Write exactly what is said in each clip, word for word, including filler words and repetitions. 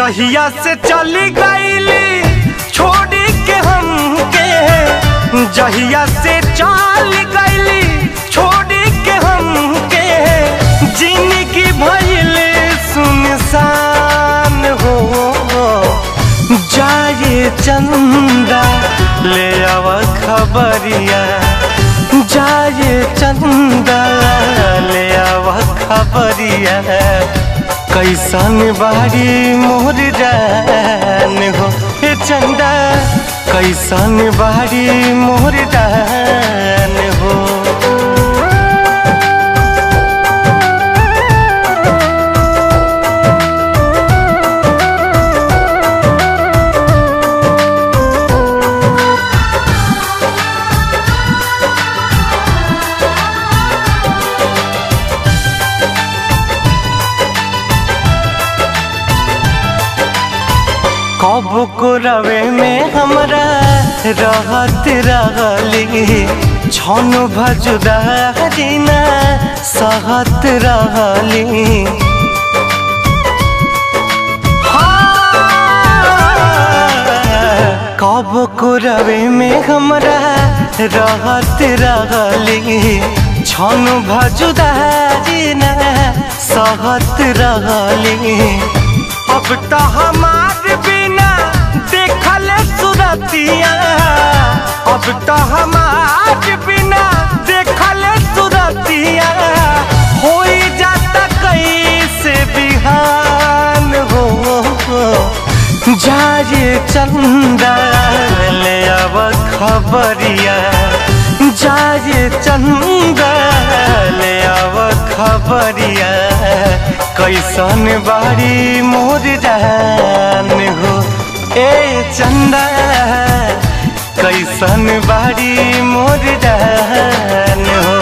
जहिया से चली गईली छोड़ी के हमके, जहिया से चल गईली छोड़ी के हमके, जिंदगी भइल सुनसान हो। जाए चंदा ले आव खबरिया, जाए चंदा ले आव खबरिया, कैसन बारी मोर जान हो। हे चंदा कैसन बारी मोर जान हो। कब को रवे में हमरा रहत रहली, छन भजुदारी ना सहत रहली। कब को रवे में हमरा रहत रहली, छन भजुदारी ना सहत रहली। अब तो हमार बिना देखल सुरतिया, अब तो हमार बिना देखल सुरतिया, हो जाता कैसे बिहान हो। जाए चंदा ले आव खबरिया, जाए चंदा ले आव खबरिया, कैसन बारी मोर जान हो। ए चंदा कैसन बारी मोर जान हो।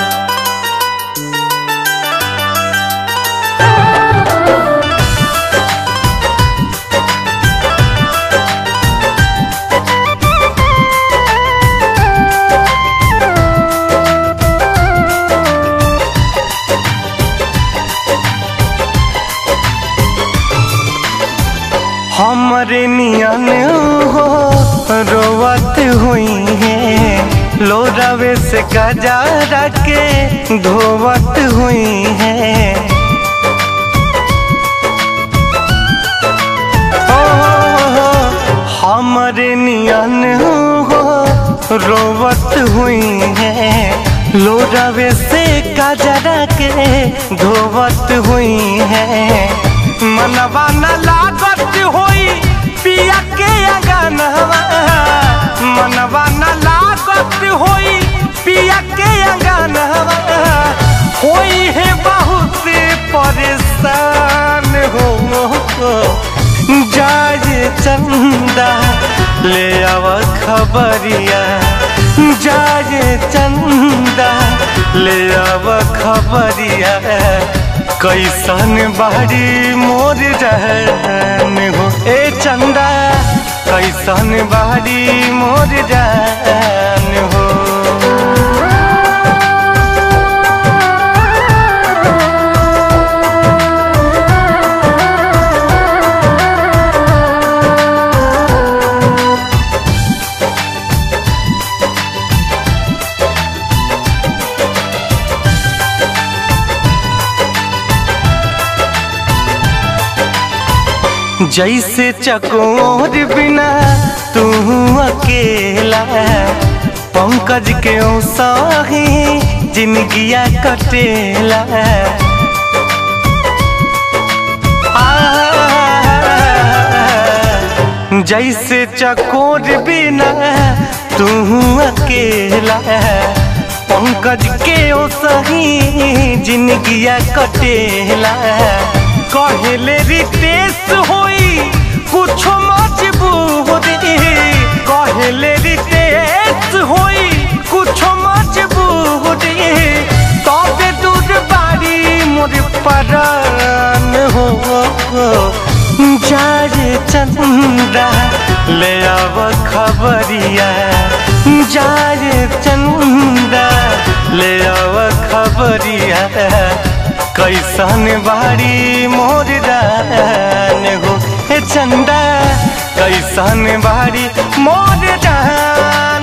हमरे नियन हो रोवत हुई है, लोरावे से गजारा के धोवत हुई है। ओ हमरे नियन हो रोवत हुई है, लोरावे से गजारा के धोवत हुई है। मनवा न लागत होई पिया के अंगनवा, मनवा न लागत होई पिया के अंगनवा, होई है बहुत परेशान हो। जाए चंदा ले आव खबरिया, जाए चंदा ले आव खबरिया, कैसन बारी मोर जान हो। ए चंदा कैसन बारी मोर जान हो। जैसे चकोर बिना तू अकेला, पंकज के साही जिंदगिया कटेला। जैसे चकोर बिना तू अकेला, पंकज के साही जिंदगिया कटेला। कहले रितेश होई कुछ मजबूरी, कहले रितेश होई कुछ मजबूरी, तबे दूर बारी मोर परान हो। जाए चंदा ले आव खबरिया, जाए चंदा ले आव खबरिया, कैसन बारी मोर जान हो। हे ऐसन बारी मोर जान।